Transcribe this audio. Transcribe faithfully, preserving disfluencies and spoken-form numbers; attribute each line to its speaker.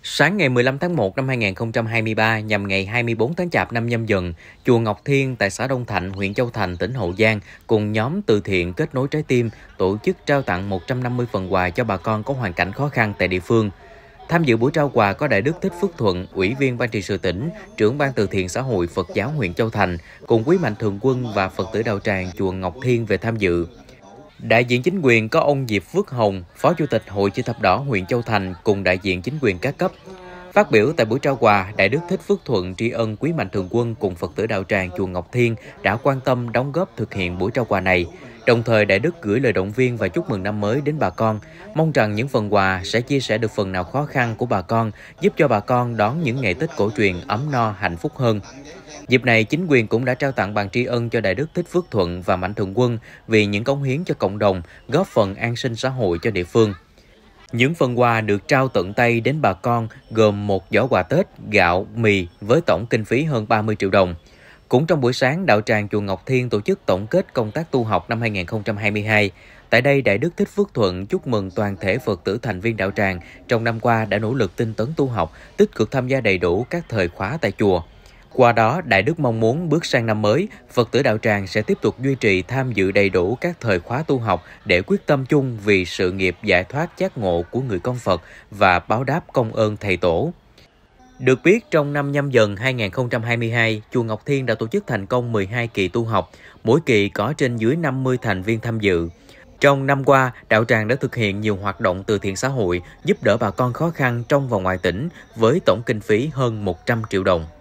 Speaker 1: Sáng ngày mười lăm tháng một năm hai nghìn không trăm hai mươi ba nhằm ngày hai mươi tư tháng Chạp năm Nhâm Dần, chùa Ngọc Thiên tại xã Đông Thạnh, huyện Châu Thành, tỉnh Hậu Giang cùng nhóm từ thiện Kết nối trái tim tổ chức trao tặng một trăm năm mươi phần quà cho bà con có hoàn cảnh khó khăn tại địa phương. Tham dự buổi trao quà có Đại đức Thích Phước Thuận, Ủy viên Ban trị sự tỉnh, trưởng Ban từ thiện xã hội Phật giáo huyện Châu Thành, cùng quý mạnh thường quân và Phật tử đạo tràng chùa Ngọc Thiên về tham dự. Đại diện chính quyền có ông Diệp Phước Hồng, Phó Chủ tịch Hội Chữ thập đỏ huyện Châu Thành cùng đại diện chính quyền các cấp. Phát biểu tại buổi trao quà, Đại đức Thích Phước Thuận tri ân quý mạnh thường quân cùng Phật tử đạo tràng chùa Ngọc Thiên đã quan tâm đóng góp thực hiện buổi trao quà này. Đồng thời, Đại đức gửi lời động viên và chúc mừng năm mới đến bà con, mong rằng những phần quà sẽ chia sẻ được phần nào khó khăn của bà con, giúp cho bà con đón những ngày Tết cổ truyền ấm no, hạnh phúc hơn. Dịp này, chính quyền cũng đã trao tặng bằng tri ân cho Đại đức Thích Phước Thuận và mạnh thường quân vì những cống hiến cho cộng đồng, góp phần an sinh xã hội cho địa phương. Những phần quà được trao tận tay đến bà con gồm một giỏ quà Tết, gạo, mì với tổng kinh phí hơn ba mươi triệu đồng. Cũng trong buổi sáng, đạo tràng chùa Ngọc Thiên tổ chức tổng kết công tác tu học năm hai nghìn không trăm hai mươi hai. Tại đây, Đại đức Thích Phước Thuận chúc mừng toàn thể Phật tử thành viên đạo tràng trong năm qua đã nỗ lực tinh tấn tu học, tích cực tham gia đầy đủ các thời khóa tại chùa. Qua đó, Đại đức mong muốn bước sang năm mới, Phật tử đạo tràng sẽ tiếp tục duy trì tham dự đầy đủ các thời khóa tu học để quyết tâm chung vì sự nghiệp giải thoát giác ngộ của người con Phật và báo đáp công ơn Thầy Tổ. Được biết, trong năm Nhâm Dần hai nghìn không trăm hai mươi hai, chùa Ngọc Thiên đã tổ chức thành công mười hai kỳ tu học, mỗi kỳ có trên dưới năm mươi thành viên tham dự. Trong năm qua, đạo tràng đã thực hiện nhiều hoạt động từ thiện xã hội, giúp đỡ bà con khó khăn trong và ngoài tỉnh với tổng kinh phí hơn một trăm triệu đồng.